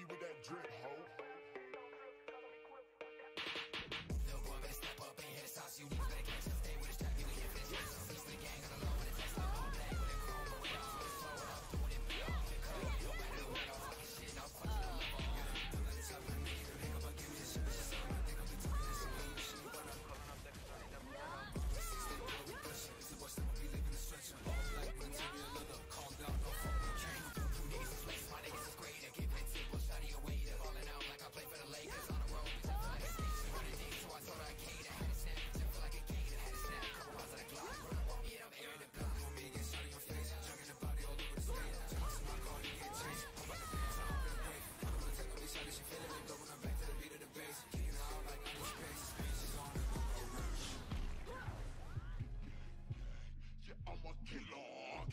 me with that drip, ho. No boy better step up and hit the sauce. You niggas better catch up. Stay with the strap, you ain't here for this shit. Peace to the gang on the low and the text like all black with a chrome, but we all slow up, doing it big. The color, no matter the weather, fucking shit, no fucking no love on. Tell my nigga, pick up a give me this shit, bitch. I'm not think I'll be doing this shit. Shit, but I'm calling up that cause I need that. 16 boy, we pushing. It's the boy, still be living the stretch. All black, but interior, look up, calm down, no fucking king. Two niggas is place, my niggas is great. I give it a tip, we'll study away. They're falling out like I play for the Lakers on the road. I feel like a station, running deep, so I thought I cater. Had a snap, I feel like a gator. Had a snap, couple rounds of the clock. Yeah, I'm airing the block. On me, get shot in your face. Jugging the body all over the stage. Johnson, my car, you get chased. I'm about to dance, I'm gonna break. I'm gonna take on these shot, she feeling it. Blowing her back to the beat of the bass. Kicking out like I'm in space. Space is on the race. Yeah, I'm a killer.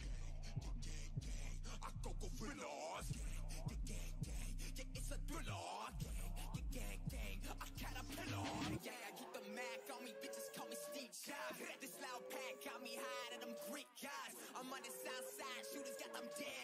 I go gorillas. Yeah, it's a thriller. Gang, I caterpillar. Yeah, I keep the Mac on me, bitches call me Steve Jobs. This loud pack got me high to them Greek guys. I'm on the south side, shooters got them dead